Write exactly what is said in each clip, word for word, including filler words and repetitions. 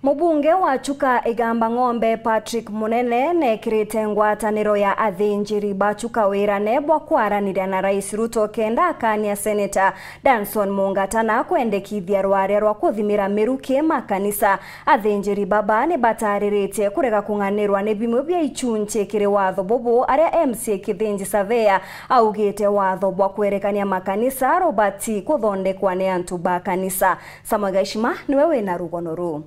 Mubunge wa Chuka Igamba Ng'ombe Patrick Munene nekirite ngwataniro ya athinjiri ba Chuka wira nebwa kwaranira na Rais Ruto kenda akania Senator Danson Mungatana kwendekithia rware rwa kuthimira miruki makanisa. Athinjiri baba ni bataririte kurega kunganirwa ne bimwe bya ichunche kire watho bobo aria M C Kithinji Savea augite watho bwa kwerekania makanisa robati kuthondekwa ne antu ba kanisa. Samagashima niwe wena rugono ru.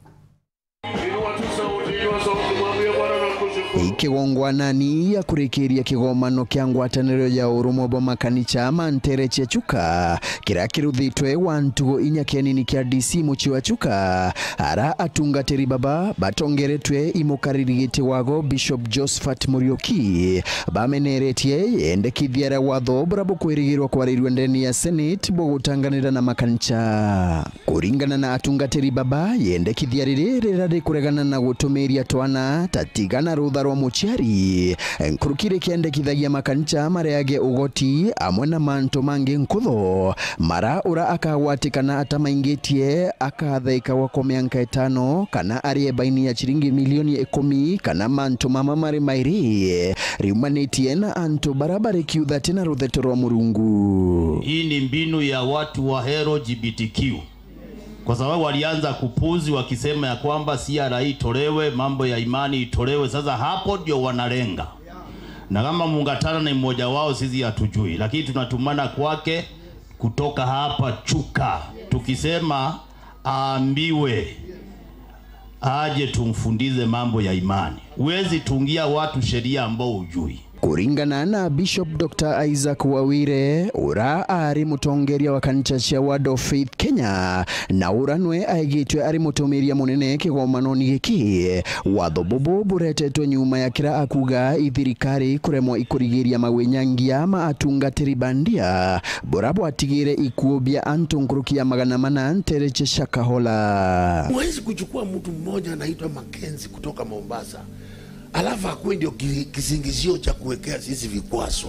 Ikigongwanani ya kurikiria kigomano kya ngwataniro ya urumo bwa makanisa mantere che Chuka kira kiruthitwe wantu inya kenini kya D C muchi wa Chuka ara atungatiri baba batongeretwe imukaririgite wago Bishop Josephat Murioki bameneretie endekithiara watho brabo kwirigirwa kwarirwe ndeni ya Senate bwo gutanganira na makanisa kuringana na atungatiri baba yendekithiarire rerade kuregana na gutumiria twana tatigana rutha rwa muchiari nkurukire kiendekithagia makanisa mareage ugoti amwe na manto mange nkutho mara ura akawatikana atamaingitie akathaika wakomea nkaetano kana arie baini ya chiringi milioni ikumi kana manto mama mare mairi riumanitie na anto barabare kiutha tena rutheto rwa Murungu. Hii ni mbinu ya watu wa L G B T Q. Kwa sababu walianza kupuzi wakisema ya kwamba C R I itolewe, mambo ya imani itolewe. Sasa hapo ndio wanalenga. Na kama Mungatana ni mmoja wao sisi hatujui, lakini tunatumana kwake kutoka hapa Chuka tukisema aambiwe aje tumfundize mambo ya imani. Huwezi tungia watu sheria ambao hujui. Kuringana na Bishop Doctor Isaac Wawire ura ari mutongeria wa kanisa cia Word of Faith Kenya na uranwe aigitwe ari mutumiria munene kigomanoni giki watho bobo buretetwe nyuma ya kira akuga ithirikari kuremwa ikurigiria mawinyangia ma atungatiri bandia borabo atigire ikuobia antu nkurukia magana mana ntereche Shakahola. Huwezi kuchukua mtu mmoja anaitwa Mackenzie kutoka Mombasa alafu akuwe ndio kisingizio cha kuwekea sisi vikwazo.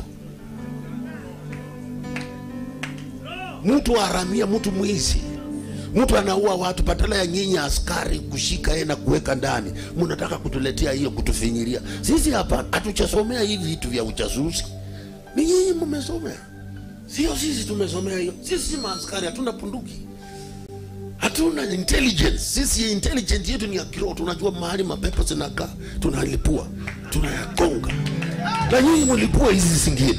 Mtu haramia, mtu mwizi, mtu anaua watu, badala ya nyinyi askari kushika yeye na kuweka ndani, mnataka kutuletea hiyo kutufinyiria. Sisi hapa hatuchasomea hivi vitu vya uchasusi. Ni nyinyi mmesomea. Sio sisi tumesomea hiyo. Sisi maaskari hatuna punduki. Hatuna intelligence. Sisi intelligence yetu ni ya kiroho. Tunajua mahali mapepo zinakaa, tunalipua, tunayagonga. Na nyinyi mlipua hizi zingine.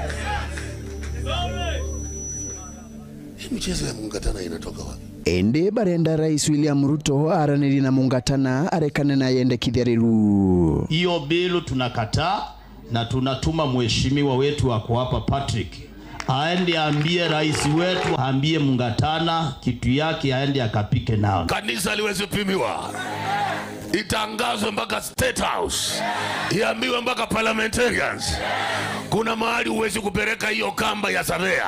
Hii mchezo ya Mungatana inatoka wapi? Ende barenda Rais William Ruto araniri na Mungatana arekane na yende kidhariru. Hiyo bilu tunakataa na tunatuma mheshimiwa wetu wako hapa Patrick aende ambie rais wetu ambie Mungatana kitu yake aende akapike nao. Kanisa liwezi pimiwa. Itangazwe mpaka State House. Iambiwe mpaka parliamentarians. Kuna mahali uwezi kupeleka hiyo kamba ya Savea.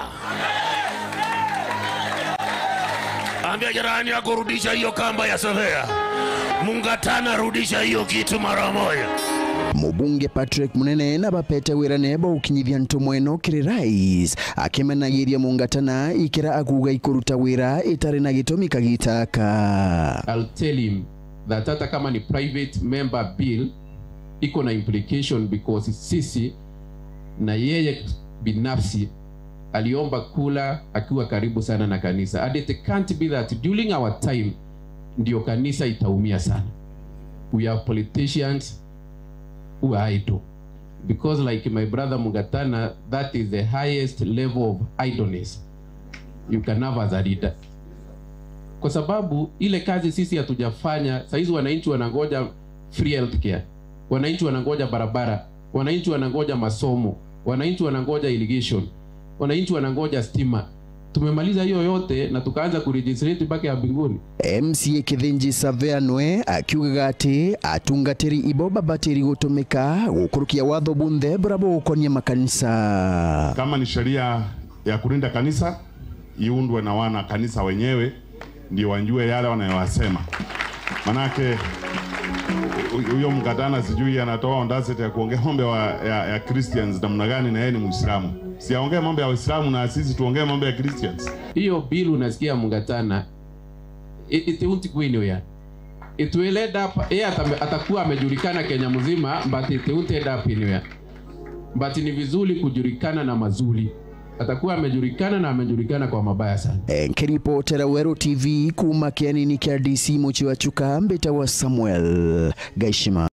Ambia jirani yako rudisha hiyo kamba ya Savea. Mungatana rudisha hiyo kitu mara moja. Mubunge Patrick Munene na bapete wira nebo ukinyithia ntumweno kiri rais akimenagiria Mungatana ikira akuga ikuruta wira itari na gitumi kagitaka. I'll tell him that hata kama ni private member bill iko na implication because sisi na yeye binafsi aliomba kula akiwa karibu sana na kanisa. And it can't be that during our time ndio kanisa itaumia sana. We have politicians who are idle. Because like my brother Mungatana, that is the highest level of idleness you can have as a leader. Kwa sababu ile kazi sisi hatujafanya, saizi wananchi wanangoja free health care, wananchi wanangoja barabara, wananchi wanangoja masomo, wananchi wanangoja irrigation, wananchi wanangoja stima. Tumemaliza hiyo yote na tukaanza kuregistrate mpaka ya mbinguni. M C Kithinji Savea nwe akiuga ati atungatiri iboba batiri gutumika gukurukia watho bunthe brabo ukonia makanisa. Kama ni sheria ya kulinda kanisa iundwe na wana kanisa wenyewe ndio wanjue yale wanayowasema. Manake huyo Mungatana sijui anatoa audacity ya kuongea mambo ya, ya Christians namna gani na yeye ni Muislamu. Siaongea mambo ya Waislamu na sisi tuongee mambo ya Christians. Hiyo bill unasikia Mungatana it, it won't go anywhere. it will end up, yeye atakuwa amejulikana Kenya mzima, but it won't end up anywhere. But ni vizuri kujulikana na mazuri. Atakuwa amejulikana na amejulikana kwa mabaya sana. Nkiripotera Wero T V kuma kianini kia D C Muchi wa Chuka, mbeta wa Samuel Gaishima.